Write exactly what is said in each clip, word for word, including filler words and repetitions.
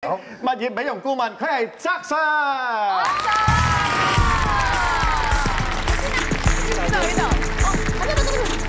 物業美容顧問，佢係澤生。 呢度呢度，哦，喺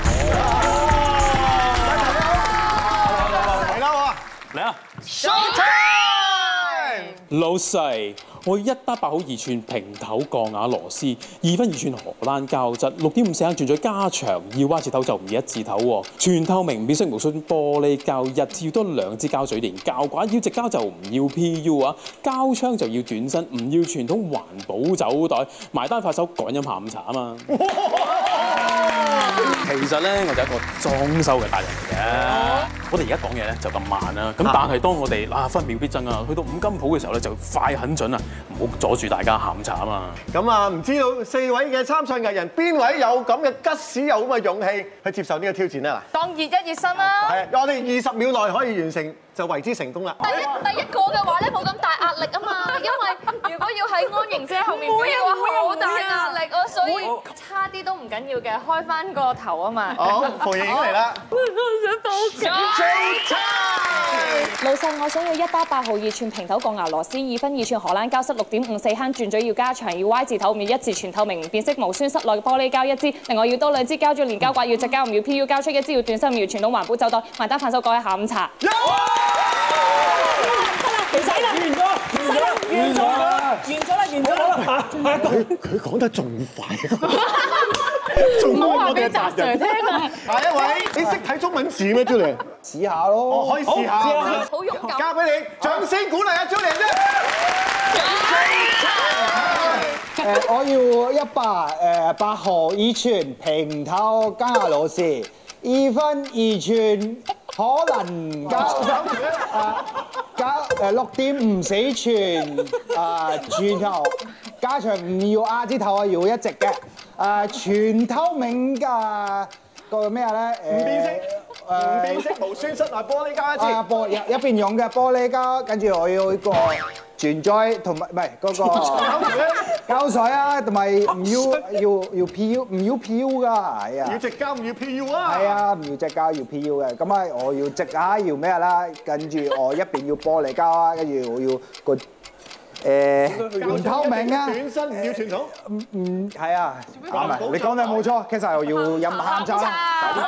度嚟啦我， 嚟啊 ！Showtime！ 老細，我要一打八號二寸平頭鋼牙螺絲，二分二寸荷蘭膠質，六點五四坑轉咗加長，要蛙字頭就唔要一字頭喎。全透明變色無損玻璃膠，日字要多兩支膠水連，膠管要直膠就唔要 P U 啊，膠槍就要短身，唔要傳統環保酒袋，埋單快手趕飲下午茶啊嘛。其實咧，我就係一個裝修嘅達人嚟嘅。我哋而家講嘢咧就咁慢啦，咁但係當我哋啊分秒必爭啊，去到五金鋪嘅時候咧就快很準啊，唔好阻住大家下午茶啊嘛。 咁啊，唔知道四位嘅參賽藝人邊位有咁嘅吉屎有咁嘅勇氣去接受呢個挑戰咧？嗱， 當熱一熱身啦。 係，我哋二十秒內可以完成就為之成功啦。 第一第一個嘅話咧冇咁大壓力啊嘛，因為如果要喺安盈姐後面表演嘅話，好大壓力啊，所以差啲都唔緊要嘅，開翻個頭啊嘛。 好，馮盈盈嚟啦。 我想報警。 老細，我想要一打八號二寸平頭鋼牙螺絲，二分二寸荷蘭膠塞，六點五四坑轉嘴要加長，要 Y 字頭，唔要一字全透明變色無酸，室內玻璃膠一支，另外要多兩支膠珠連膠刮，要直膠唔要 P U 膠出一支，要短身唔要傳統環保酒袋，埋單飯手改下午茶。 唔使啦，完咗，完咗啦，完咗啦，完咗啦， 佢佢講得仲快，仲唔好話我哋俾澤 Sir 聽啊！ 下一位，你識睇中文字咩，Julie？ 試下咯， 我可以試下， 好勇敢。 交俾你，掌聲鼓勵啊，Julie 啫！ 誒，我要一把誒八號二寸平頭加螺絲，二分二寸可能加誒加誒六點五四寸啊轉頭，加長唔要亞字頭啊，要一直嘅誒全透明嘅個咩咧？ 唔變色，唔變色無酸室內玻璃膠一支。 啊玻一一邊用嘅玻璃膠，跟住我要一個轉載同埋唔係嗰個膠水啊，同埋唔要要要 P U 唔要 P U 噶，係啊。 要直膠唔要 P U 啊。 係啊，唔要直膠要 P U 嘅，咁啊我要直啊要咩啦？跟住我一邊要玻璃膠啊，跟住我要個誒唔透明啊。 短身唔要傳統。 唔唔係啊，啱啊！你講得冇錯，其實我要飲下午茶啦。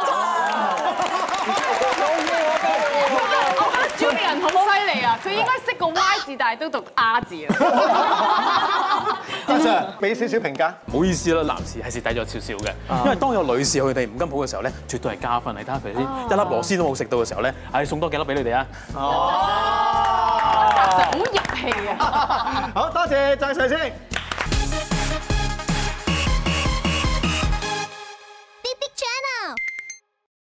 Julian 好犀利啊！佢應該識個 Y 字，但係都讀 R 字啊！ 阿 Sir，俾少少評價。 唔好意思啦，男士係蝕底咗少少嘅，因為當有女士去佢哋五金鋪嘅時候咧，絕對係加分。你睇下佢先，一粒螺絲都冇食到嘅時候咧，唉，送多幾粒俾你哋啊！ 哦， 澤 Sir 好入戲啊！ 好多謝澤 Sir 先。